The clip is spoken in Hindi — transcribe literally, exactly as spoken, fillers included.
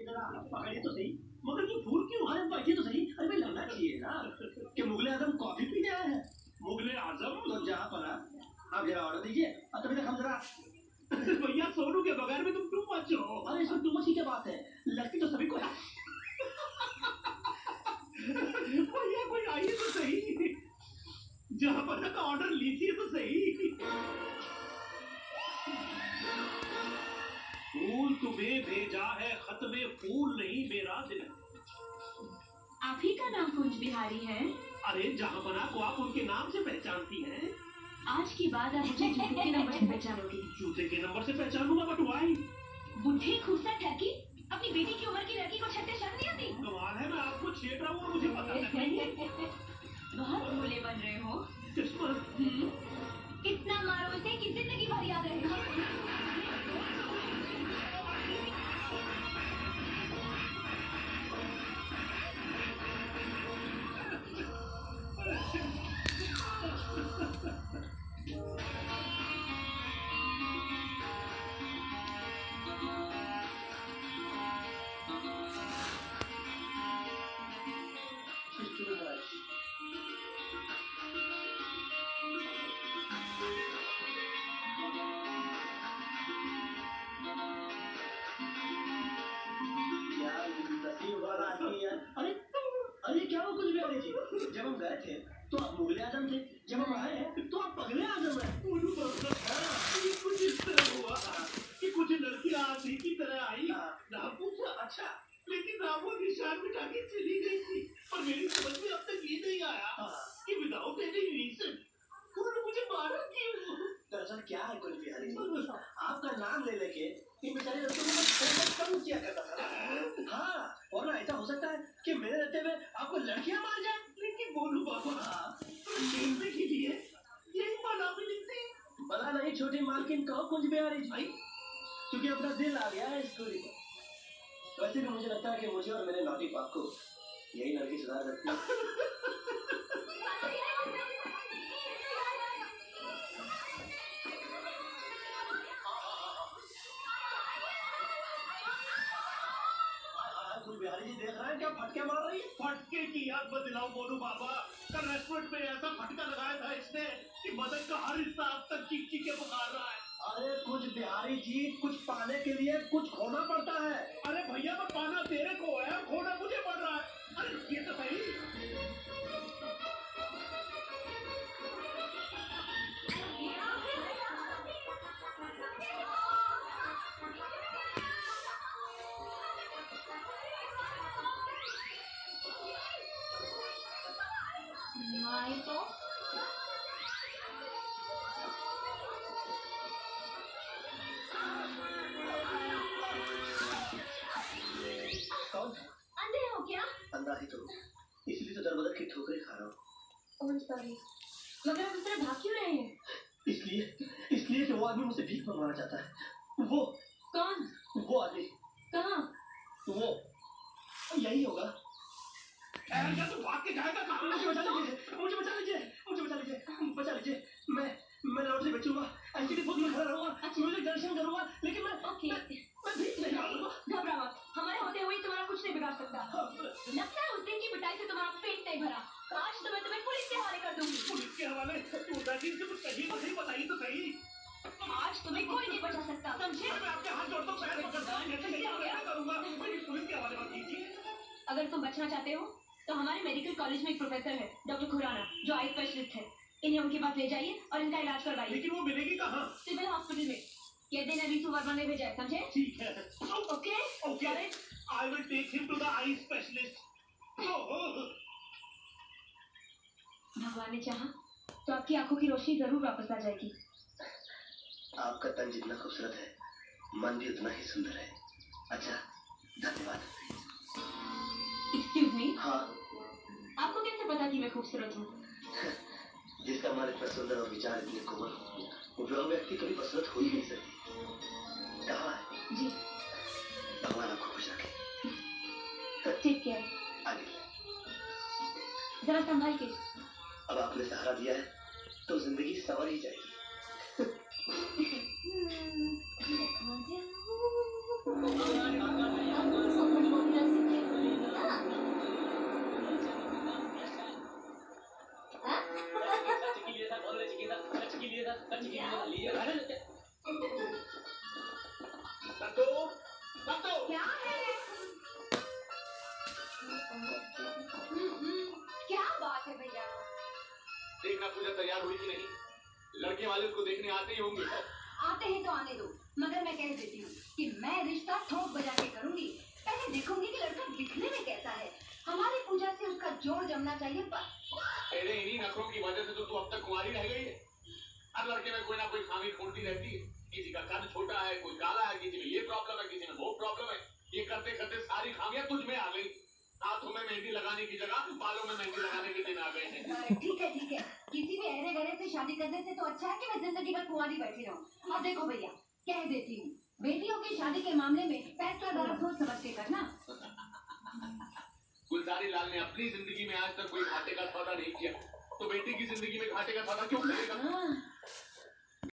जरा पकड़िए तो सही। मगर ये फूल क्यों है? बैठिए तो सही। अरे भाई लगना चाहिए ना कि मुगले आजम कॉफी पीने आए हैं। मुगले आजम तो जहाँ पना आप जरा ऑर्डर दीजिए और तभी तक हम जरा भैया सोनू के बगैर में तुम टू मच हो। अरे इसमें टू मच की क्या बात है? लगती तो सभी को है। भैया कोई आइए तो सही। जहाँ पना का ऑर्डर लीजिए तो सही। फूल तुम्हें भेजा है, खत में फूल नहीं मेरा दिल। आप ही का नाम कुंज बिहारी है? अरे जहाँ बना को आप उनके नाम से पहचानती हैं। आज की बात आप मुझे जूते के नंबर से पहचानोगी। जूते के नंबर से पहचानूंगा बट वाई? बुढ़ी खूसा ठगी अपनी बेटी की उम्र की लड़की को छट्टे शर्म नहीं आती? कमाल है, मैं आपको छेड़ रहा हूँ और मुझे पता नहीं। बहुत भोले बन रहे हो। चश्मा इतना मारो इसे कि जिंदगी भर याद रहेगा। अरे अरे क्या हो कुछ भी अरे जी? जब हम गए थे तो आप मुगले आजम थे, जब हम आए हैं तो आप पगले आजम हैं। ये कुछ इस तरह हुआ कि कुछ लड़कियां आधी की तरह आई ना पूछा अच्छा, लेकिन ना वो निशान मिटा के चली गई थी। और मेरी समझ में अब तक ये नहीं आया कि विदाउट एनी रीजन उन्होंने मुझे मारा क्यों। दरअसल क्या है कुछ बिहारी जी, आपका नाम ले लेके इन बेचारे लड़कों को बहुत कम किया करता था। हाँ, और ना ऐसा हो सकता है कि मेरे रहते हुए आपको लड़कियां मार जाए। लेकिन बोलू बाबा खेलने के लिए यही बना भी लिखते बना नहीं छोटी मालकिन कहो कुछ बिहारी भाई, क्योंकि अपना दिल आ गया है स्टोरी पर। वैसे भी मुझे लगता है कि मुझे और मेरे नौटी पाप को यही लड़की सुधार सकती है। बिहारी जी देख रहे हैं क्या फटके मार रही है? फटके की याद मत दिलाओ मोनू बाबा। कल रेस्टोरेंट में ऐसा फटका लगाया था इसने कि बदन का हर हिस्सा अब तक चीख चीख के पुकार रहा है। अरे कुछ बिहारी जी, कुछ पाने के लिए कुछ खोना पड़ता है। अरे भैया मैं पाना तेरे को है, खोना मुझे पड़ रहा है। अरे रुकिए तो सही। तो कौन? अंधे हो क्या? अंधा ही तो, इसलिए तो दरबदर की ठोकरें खा रहा हूँ। मगर आप इस तरह भाग क्यों रहे हैं? इसलिए इसलिए कि वो आदमी मुझसे भीख मंगवाना चाहता है। वो कौन? वो आदमी कहाँ? वो यही होगा। क्या तू भाग के जाएगा कहाँ? मुझे बचा लीजिए, मुझे बचा लीजिए, मुझे बचा लीजिए, बचा लीजिए। मैं मैं लॉटरी बेचूंगा, ऐसी भी में खड़ा रहूंगा, म्यूजिक दर्शन करूंगा, लेकिन मैं ओके मैं, मैं भीख नहीं मांगूंगा। घबरा मत, हमारे होते हुए तुम्हारा कुछ नहीं बिगाड़ सकता। लगता है उस दिन की पिटाई से तुम्हारा पेट नहीं भरा। आज तो मैं तुम्हें पुलिस के हवाले कर दूंगी। पुलिस के हवाले? तू उदासी से कुछ कही तो सही, बताइए तो सही। आज तुम्हें कोई नहीं बचा सकता, समझे? मैं आपके हाथ जोड़ता हूँ, पैर पकड़ता हूँ, ऐसे करूंगा। पुलिस के हवाले मत कीजिए। अगर तुम बचना चाहते हो तो हमारे मेडिकल कॉलेज में एक प्रोफेसर है, डॉक्टर खुराना, जो आई स्पेशलिस्ट है। इन्हें उनके पास ले जाइए और इनका इलाज करवाइए। लेकिन वो मिलेगी कहाँ? सिविल हॉस्पिटल में। कहते हैं रीतू वर्मा ने भेजा है, समझे? ठीक है। Okay okay, I will take him to the eye specialist. भगवान ने चाहा तो आपकी आंखों की रोशनी जरूर वापस आ जाएगी। आपका तन जितना खूबसूरत है, मन भी उतना ही सुंदर है। अच्छा, धन्यवाद। Excuse me. हाँ। आपको कैसे पता कि मैं खूबसूरत हूँ? जिसका मन इतना सुंदर और विचार इतने कोमल हो, वो व्यक्ति कभी बसरत हो ही नहीं सकती। कहाँ है? जी। भगवान आपको खुश रखे। ठीक है। आगे। जरा संभाल के। अब आपने सहारा दिया है, तो जिंदगी संवर ही जाएगी। Hmm. कहाँ है? क्या बात है भैया? देखना पूजा तैयार हुई कि नहीं। लड़के वाले उसको देखने आते ही होंगे। आते हैं तो आने दो, मगर मैं कह देती हूँ कि मैं रिश्ता ठोक बजा के करूंगी। पहले देखूंगी कि लड़का दिखने में कैसा है। हमारी पूजा से उसका जोड़ जमना चाहिए। पर तेरे इन्हीं नखरों की वजह से तो तू अब तक कुंवारी रह गई है। हर लड़के में कोई ना कोई खामी खोलती रहती है। किसी का कद छोटा है, कोई काला है, किसी में ये प्रॉब्लम है, किसी में वो प्रॉब्लम है। ये करते करते सारी खामियां तुझ में आ गई। हाथों में मेहंदी लगाने की जगह बालों में मेहंदी लगाने के दिन आ गए हैं। ठीक है ठीक है, किसी भी अहरे गहरे से शादी करने से तो अच्छा है कि मैं जिंदगी भर कुंवारी बैठी रहूं। अब देखो भैया, कह देती हूँ, बेटियों की शादी के मामले में फैसला जरा सोच समझ के करना। गुलजारी लाल ने अपनी जिंदगी में आज तक कोई घाटे का सौदा नहीं किया, तो बेटी की जिंदगी में घाटे का सौदा क्यों करेगा?